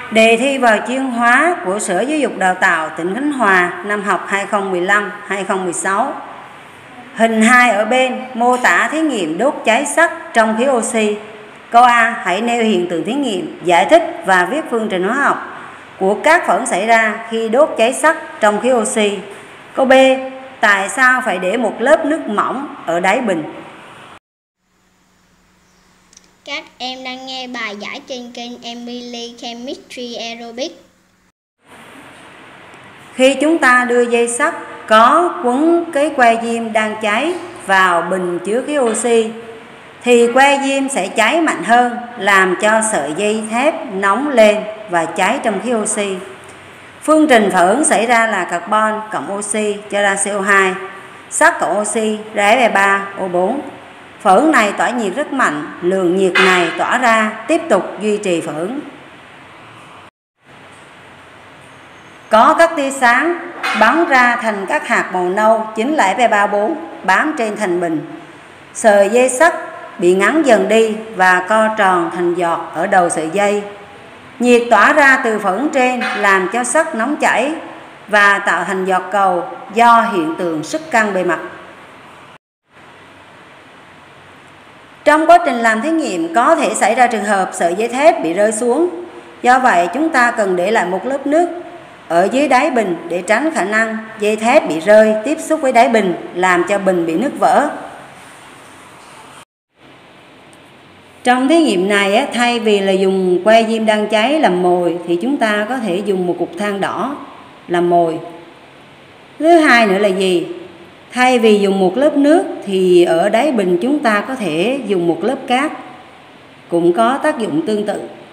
Đề thi vào chuyên hóa của Sở Giáo dục Đào tạo tỉnh Khánh Hòa năm học 2015-2016. Hình 2 ở bên mô tả thí nghiệm đốt cháy sắt trong khí oxy. Câu A. Hãy nêu hiện tượng thí nghiệm, giải thích và viết phương trình hóa học của các phản ứng xảy ra khi đốt cháy sắt trong khí oxy. Câu B. Tại sao phải để một lớp nước mỏng ở đáy bình? Các em đang nghe bài giải trên kênh Emily Chemistry Aerobic. Khi chúng ta đưa dây sắt có quấn cái que diêm đang cháy vào bình chứa khí oxy thì que diêm sẽ cháy mạnh hơn, làm cho sợi dây thép nóng lên và cháy trong khí oxy. Phương trình phản ứng xảy ra là carbon cộng oxy cho ra CO2, sắt cộng oxy ra Fe3O4. Phản ứng này tỏa nhiệt rất mạnh, lượng nhiệt này tỏa ra tiếp tục duy trì phản ứng. Có các tia sáng bắn ra thành các hạt màu nâu chính là Fe3O4 bám trên thành bình. Sợi dây sắt bị ngắn dần đi và co tròn thành giọt ở đầu sợi dây. Nhiệt tỏa ra từ phản ứng trên làm cho sắt nóng chảy và tạo thành giọt cầu do hiện tượng sức căng bề mặt. Trong quá trình làm thí nghiệm có thể xảy ra trường hợp sợi dây thép bị rơi xuống. Do vậy chúng ta cần để lại một lớp nước ở dưới đáy bình để tránh khả năng dây thép bị rơi tiếp xúc với đáy bình làm cho bình bị nứt vỡ. Trong thí nghiệm này, thay vì là dùng que diêm đang cháy làm mồi thì chúng ta có thể dùng một cục than đỏ làm mồi. Thứ hai nữa là gì? Thay vì dùng một lớp nước thì ở đáy bình chúng ta có thể dùng một lớp cát, cũng có tác dụng tương tự.